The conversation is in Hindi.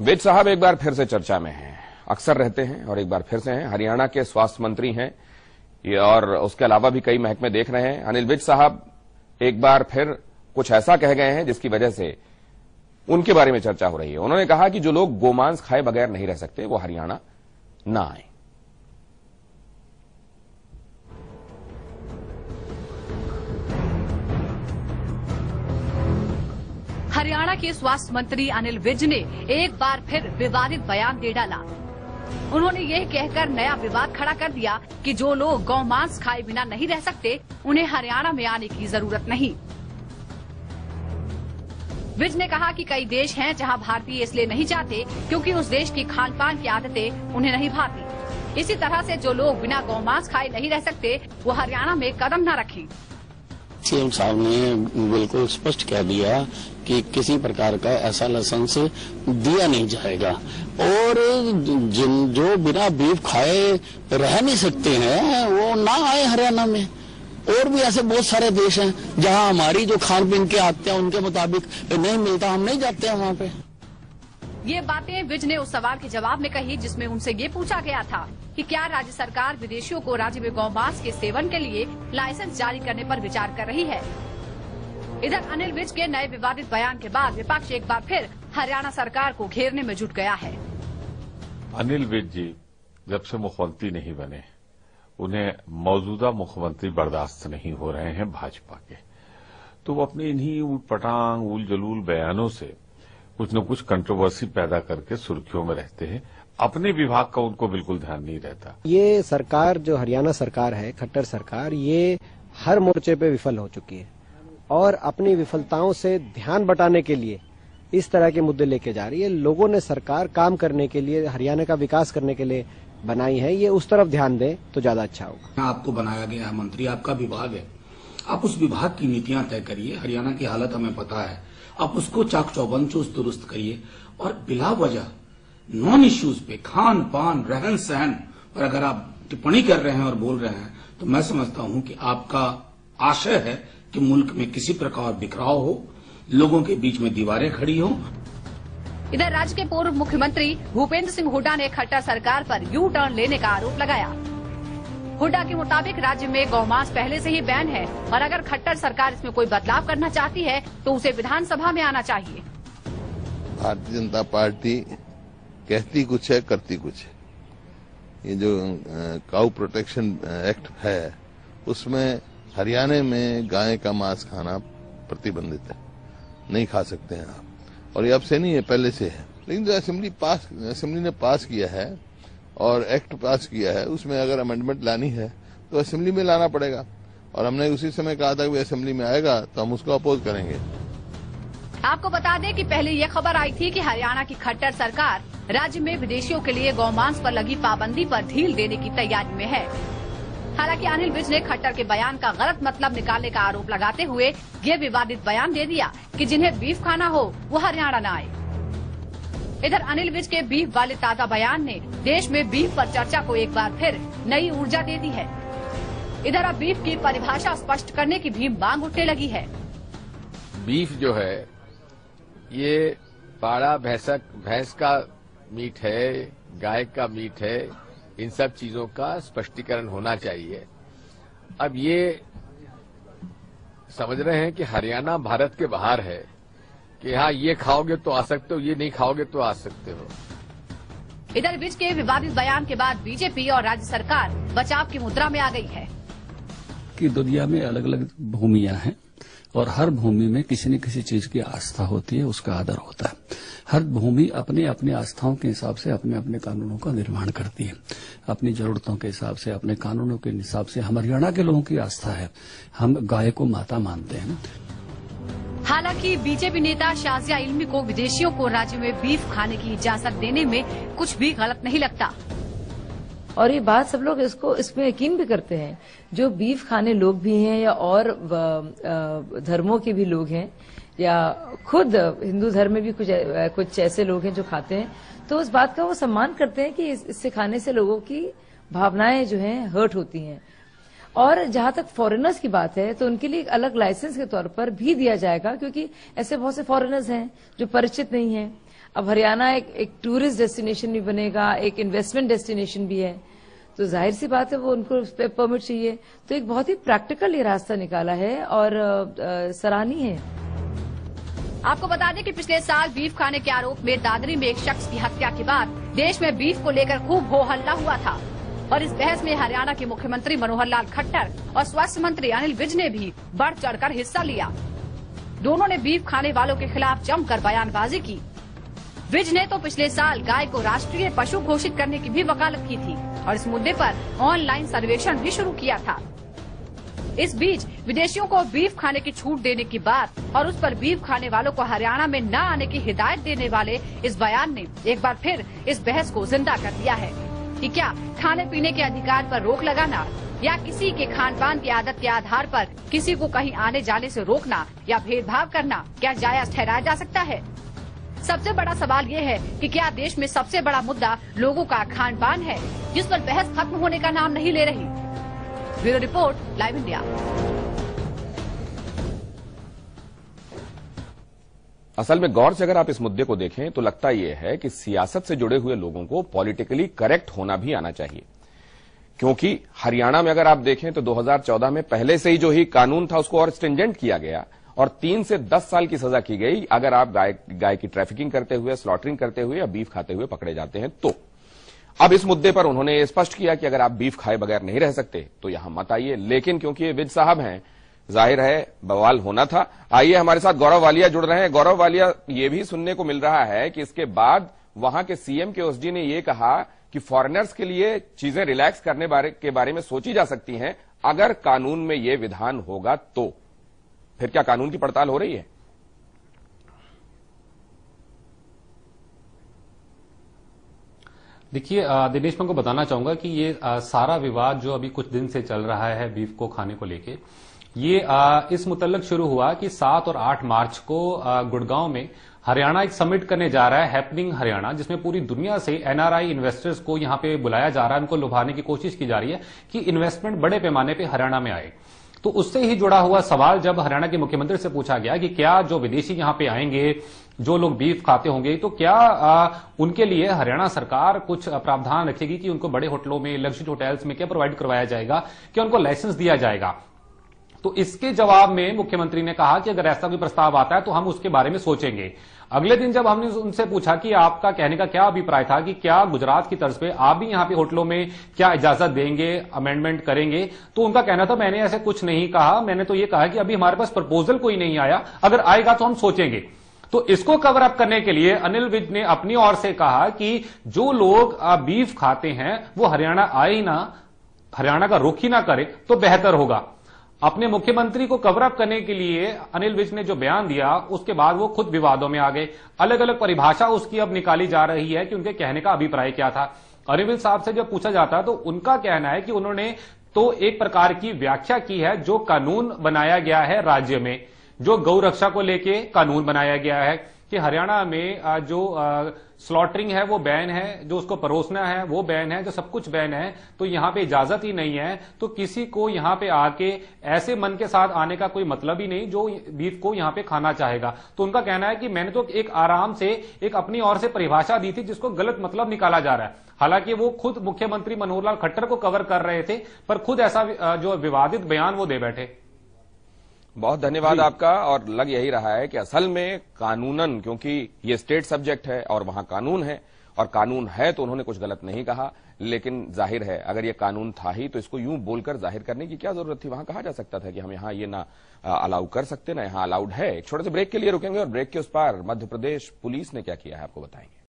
विज साहब एक बार फिर से चर्चा में हैं, अक्सर रहते हैं और एक बार फिर से हैं। हरियाणा के स्वास्थ्य मंत्री हैं ये, और उसके अलावा भी कई महकमे देख रहे हैं। अनिल विज साहब एक बार फिर कुछ ऐसा कह गए हैं जिसकी वजह से उनके बारे में चर्चा हो रही है। उन्होंने कहा कि जो लोग गोमांस खाए बगैर नहीं रह सकते वो हरियाणा ना आए। हरियाणा के स्वास्थ्य मंत्री अनिल विज ने एक बार फिर विवादित बयान दे डाला। उन्होंने यह कहकर नया विवाद खड़ा कर दिया कि जो लोग गौमांस खाए बिना नहीं रह सकते उन्हें हरियाणा में आने की जरूरत नहीं। विज ने कहा कि कई देश हैं जहां भारतीय इसलिए नहीं जाते क्योंकि उस देश की खान पान की आदतें उन्हें नहीं भाती। इसी तरह से जो लोग बिना गौमांस खाए नहीं रह सकते वो हरियाणा में कदम न रखें। सीएम साहब ने बिल्कुल स्पष्ट कह दिया कि किसी प्रकार का ऐसा लाइसेंस दिया नहीं जाएगा और जो बिना बीफ खाए रह नहीं सकते हैं वो ना आए हरियाणा में। और भी ऐसे बहुत सारे देश हैं जहां हमारी जो खान पीन की आदतें हैं उनके मुताबिक नहीं मिलता, हम नहीं जाते हैं वहां पे। ये बातें विज ने उस सवाल के जवाब में कही जिसमें उनसे ये पूछा गया था कि क्या राज्य सरकार विदेशियों को राज्य में गौमांस के सेवन के लिए लाइसेंस जारी करने पर विचार कर रही है। इधर अनिल विज के नए विवादित बयान के बाद विपक्ष एक बार फिर हरियाणा सरकार को घेरने में जुट गया है। अनिल विज जी जब से मुख्यमंत्री नहीं बने उन्हें मौजूदा मुख्यमंत्री बर्दाश्त नहीं हो रहे हैं भाजपा के, तो वो अपने इन्हीं ऊटपटांग उल जलूल बयानों से कुछ न कुछ कंट्रोवर्सी पैदा करके सुर्खियों में रहते हैं। अपने विभाग का उनको बिल्कुल ध्यान नहीं रहता। ये सरकार जो हरियाणा सरकार है, खट्टर सरकार, ये हर मोर्चे पे विफल हो चुकी है और अपनी विफलताओं से ध्यान बटाने के लिए इस तरह के मुद्दे लेके जा रही है। लोगों ने सरकार काम करने के लिए, हरियाणा का विकास करने के लिए बनाई है, ये उस तरफ ध्यान दें तो ज्यादा अच्छा होगा। आपको बनाया गया है मंत्री, आपका विभाग है, आप उस विभाग की नीतियां तय करिए। हरियाणा की हालत हमें पता है, आप उसको चाक चौबंद चुस्त दुरुस्त करिए और बिला वजह नॉन इश्यूज पे, खान पान, रहन सहन पर अगर आप टिप्पणी कर रहे हैं और बोल रहे हैं तो मैं समझता हूं कि आपका आशय है कि मुल्क में किसी प्रकार बिखराव हो, लोगों के बीच में दीवारें खड़ी हो। इधर राज्य के पूर्व मुख्यमंत्री भूपेंद्र सिंह हुड्डा ने खट्टर सरकार पर यू टर्न लेने का आरोप लगाया। हुड्डा के मुताबिक राज्य में गौमांस पहले से ही बैन है और अगर खट्टर सरकार इसमें कोई बदलाव करना चाहती है तो उसे विधानसभा में आना चाहिए। भारतीय जनता पार्टी कहती कुछ है, करती कुछ है। ये जो काऊ प्रोटेक्शन एक्ट है उसमें हरियाणा में गाय का मांस खाना प्रतिबंधित है, नहीं खा सकते हैं आप, और ये अब से नहीं है, पहले से है। लेकिन जो असेंबली ने पास किया है और एक्ट पास किया है उसमें अगर अमेंडमेंट लानी है तो असेंबली में लाना पड़ेगा और हमने उसी समय कहा था कि असेंबली में आएगा तो हम उसको अपोज करेंगे। आपको बता दें कि पहले ये खबर आई थी कि हरियाणा की खट्टर सरकार राज्य में विदेशियों के लिए गौमांस पर लगी पाबंदी पर ढील देने की तैयारी में है। हालांकि अनिल विज ने खट्टर के बयान का गलत मतलब निकालने का आरोप लगाते हुए ये विवादित बयान दे दिया कि जिन्हें बीफ खाना हो वो हरियाणा न आए। इधर अनिल विज के बीफ वाले ताजा बयान ने देश में बीफ पर चर्चा को एक बार फिर नई ऊर्जा दे दी है। इधर अब बीफ की परिभाषा स्पष्ट करने की भी मांग उठने लगी है। बीफ जो है ये पाड़ा भैंस का मीट है, गाय का मीट है, इन सब चीजों का स्पष्टीकरण होना चाहिए। अब ये समझ रहे हैं कि हरियाणा भारत के बाहर है कि हाँ ये खाओगे तो आ सकते हो, ये नहीं खाओगे तो आ सकते हो। इधर विज के विवादित बयान के बाद बीजेपी और राज्य सरकार बचाव की मुद्रा में आ गई है कि दुनिया में अलग अलग भूमियां हैं और हर भूमि में किसी न किसी चीज की आस्था होती है, उसका आदर होता है। हर भूमि अपने अपने आस्थाओं के हिसाब से अपने अपने कानूनों का निर्माण करती है, अपनी जरूरतों के हिसाब से, अपने कानूनों के हिसाब से। हम हरियाणा के लोगों की आस्था है, हम गाय को माता मानते हैं। हालांकि बीजेपी नेता शाजिया इल्मी को विदेशियों को राज्य में बीफ खाने की इजाजत देने में कुछ भी गलत नहीं लगता और ये बात सब लोग इसमें यकीन भी करते हैं। जो बीफ खाने लोग भी हैं या और धर्मों के भी लोग हैं या खुद हिंदू धर्म में भी कुछ ऐसे लोग हैं जो खाते हैं, तो उस बात का वो सम्मान करते हैं कि इससे खाने से लोगों की भावनाएं जो हैं हर्ट होती हैं। और जहां तक फॉरेनर्स की बात है तो उनके लिए एक अलग लाइसेंस के तौर पर भी दिया जाएगा, क्योंकि ऐसे बहुत से फॉरेनर्स हैं जो परिचित नहीं हैं। अब हरियाणा एक टूरिस्ट डेस्टिनेशन भी बनेगा, एक इन्वेस्टमेंट डेस्टिनेशन भी है, तो जाहिर सी बात है वो उनको उस पे परमिट चाहिए। तो एक बहुत ही प्रैक्टिकल ये रास्ता निकाला है और सराहनीय है। आपको बता दें कि पिछले साल बीफ खाने के आरोप में दादरी में एक शख्स की हत्या के बाद देश में बीफ को लेकर खूब हो हल्ला हुआ था और इस बहस में हरियाणा के मुख्यमंत्री मनोहर लाल खट्टर और स्वास्थ्य मंत्री अनिल विज ने भी बढ़ चढ़कर हिस्सा लिया। दोनों ने बीफ खाने वालों के खिलाफ जमकर बयानबाजी की। विज ने तो पिछले साल गाय को राष्ट्रीय पशु घोषित करने की भी वकालत की थी और इस मुद्दे पर ऑनलाइन सर्वेक्षण भी शुरू किया था। इस बीच विदेशियों को बीफ खाने की छूट देने की बात और उस पर बीफ खाने वालों को हरियाणा में न आने की हिदायत देने वाले इस बयान ने एक बार फिर इस बहस को जिंदा कर दिया है कि क्या खाने पीने के अधिकार पर रोक लगाना या किसी के खान पान की आदत के आधार पर किसी को कहीं आने जाने से रोकना या भेदभाव करना क्या जायज ठहराया जा सकता है। सबसे बड़ा सवाल ये है कि क्या देश में सबसे बड़ा मुद्दा लोगों का खान पान है, जिस पर बहस खत्म होने का नाम नहीं ले रही। Bureau report, live India. असल में गौर से अगर आप इस मुद्दे को देखें तो लगता यह है कि सियासत से जुड़े हुए लोगों को पॉलिटिकली करेक्ट होना भी आना चाहिए, क्योंकि हरियाणा में अगर आप देखें तो 2014 में पहले से ही जो ही कानून था उसको और स्ट्रिंजेंट किया गया और 3 से 10 साल की सजा की गई अगर आप गाय की ट्रैफिकिंग करते हुए, स्लॉटरिंग करते हुए या बीफ खाते हुए पकड़े जाते हैं तो। अब इस मुद्दे पर उन्होंने स्पष्ट किया कि अगर आप बीफ खाए बगैर नहीं रह सकते तो यहां मत आइए, लेकिन क्योंकि ये विज साहब हैं, जाहिर है बवाल होना था। आइए हमारे साथ गौरव वालिया जुड़ रहे हैं। गौरव वालिया, ये भी सुनने को मिल रहा है कि इसके बाद वहां के सीएम के ओएसडी ने यह कहा कि फॉरेनर्स के लिए चीजें रिलैक्स करने के बारे में सोची जा सकती हैं अगर कानून में यह विधान होगा तो। फिर क्या कानून की पड़ताल हो रही है? देखिए दिनेश, मैं को बताना चाहूंगा कि ये सारा विवाद जो अभी कुछ दिन से चल रहा है बीफ को खाने को लेके, ये इस मुतल्लक शुरू हुआ कि 7 और 8 मार्च को गुड़गांव में हरियाणा एक समिट करने जा रहा है, हैपनिंग हरियाणा, जिसमें पूरी दुनिया से एनआरआई इन्वेस्टर्स को यहां पे बुलाया जा रहा है, उनको लुभाने की कोशिश की जा रही है कि इन्वेस्टमेंट बड़े पैमाने पे हरियाणा में आए। तो उससे ही जुड़ा हुआ सवाल जब हरियाणा के मुख्यमंत्री से पूछा गया कि क्या जो विदेशी यहां पे आएंगे, जो लोग बीफ खाते होंगे, तो क्या उनके लिए हरियाणा सरकार कुछ प्रावधान रखेगी कि उनको बड़े होटलों में, लग्जरी होटल्स में क्या प्रोवाइड करवाया जाएगा, क्या उनको लाइसेंस दिया जाएगा। तो इसके जवाब में मुख्यमंत्री ने कहा कि अगर ऐसा कोई प्रस्ताव आता है तो हम उसके बारे में सोचेंगे। अगले दिन जब हमने उनसे पूछा कि आपका कहने का क्या अभिप्राय था कि क्या गुजरात की तर्ज पे आप भी यहां पे होटलों में क्या इजाजत देंगे, अमेंडमेंट करेंगे, तो उनका कहना था मैंने ऐसे कुछ नहीं कहा, मैंने तो ये कहा कि अभी हमारे पास प्रपोजल कोई नहीं आया, अगर आएगा तो हम सोचेंगे। तो इसको कवर अप करने के लिए अनिल विज ने अपनी ओर से कहा कि जो लोग बीफ खाते हैं वो हरियाणा आए ही ना, हरियाणा का रुख ही ना करे तो बेहतर होगा। अपने मुख्यमंत्री को कवर अप करने के लिए अनिल विज ने जो बयान दिया उसके बाद वो खुद विवादों में आ गए। अलग अलग परिभाषा उसकी अब निकाली जा रही है कि उनके कहने का अभिप्राय क्या था। अनिल विज साहब से जब पूछा जाता है तो उनका कहना है कि उन्होंने तो एक प्रकार की व्याख्या की है जो कानून बनाया गया है राज्य में, जो गौ रक्षा को लेके कानून बनाया गया है कि हरियाणा में जो स्लॉटरिंग है वो बैन है, जो उसको परोसना है वो बैन है, जो सब कुछ बैन है, तो यहां पे इजाजत ही नहीं है। तो किसी को यहां पे आके ऐसे मन के साथ आने का कोई मतलब ही नहीं जो बीफ को यहां पे खाना चाहेगा। तो उनका कहना है कि मैंने तो एक आराम से एक अपनी ओर से परिभाषा दी थी जिसको गलत मतलब निकाला जा रहा है। हालांकि वो खुद मुख्यमंत्री मनोहर लाल खट्टर को कवर कर रहे थे, पर खुद ऐसा जो विवादित बयान वो दे बैठे। बहुत धन्यवाद आपका। और लग यही रहा है कि असल में कानूनन, क्योंकि ये स्टेट सब्जेक्ट है और वहां कानून है, और कानून है तो उन्होंने कुछ गलत नहीं कहा, लेकिन जाहिर है अगर ये कानून था ही तो इसको यूं बोलकर जाहिर करने की क्या जरूरत थी। वहां कहा जा सकता था कि हम यहां ये ना अलाउ कर सकते, ना यहां अलाउड है। एक छोटे से ब्रेक के लिए रुकेंगे और ब्रेक के उस पार मध्य प्रदेश पुलिस ने क्या किया है आपको बताएंगे।